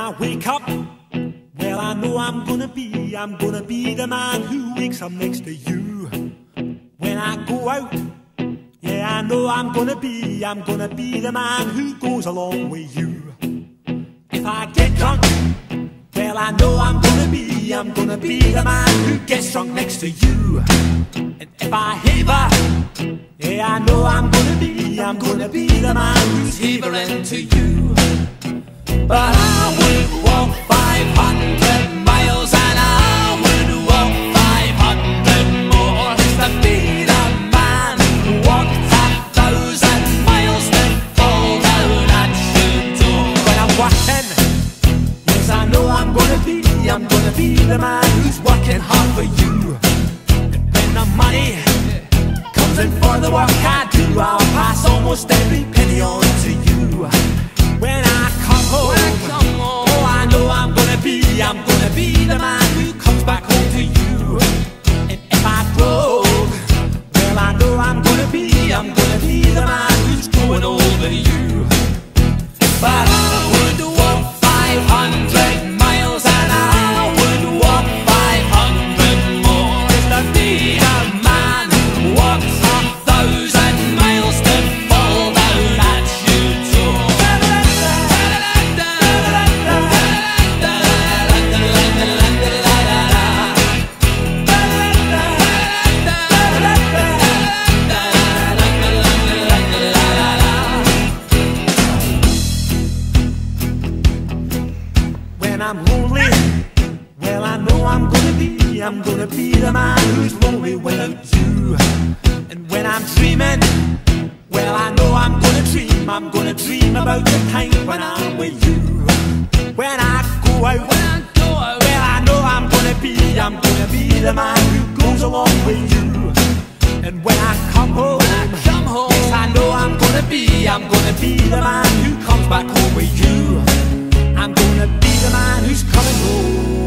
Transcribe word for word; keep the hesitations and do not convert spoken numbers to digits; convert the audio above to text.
I wake up, well, I know I'm gonna be, I'm gonna be the man who wakes up next to you. When I go out, yeah, I know I'm gonna be, I'm gonna be the man who goes along with you. If I get drunk, well, I know I'm gonna be, I'm gonna be the man who gets drunk next to you. And if I haver, yeah, I know I'm gonna be, I'm gonna be the man who's havering to you. But I would walk five hundred miles and I would walk five hundred more just to be the man who walked a thousand miles to fall down at your door. When I'm working, yes, I know I'm gonna be, I'm gonna be the man who's working hard for you. And when the money comes in for the work I do, I'll pass almost every penny on to you. When I come home, when I come home, oh, I know I'm gonna be, I'm gonna be the man who comes back home to you. And if I broke, well, I know I'm gonna be, I'm gonna be the man who's growing over you. But I would walk five hundred miles and I would walk five hundred more just to be the man who walks a thousand miles to fall down at your door. When I'm lonely, well, I know I'm gonna be, I'm gonna be the man who's lonely without you. And when I'm dreaming, well, I know I'm gonna dream, I'm gonna dream about the time when I'm with you. When I go out, when I go out, well, I know I'm gonna be, I'm gonna be the man who goes along with you. And when I come home, when I come home, yes, I know I'm gonna be, I'm gonna be the man who comes back home with you. I'm gonna be the man who's coming home.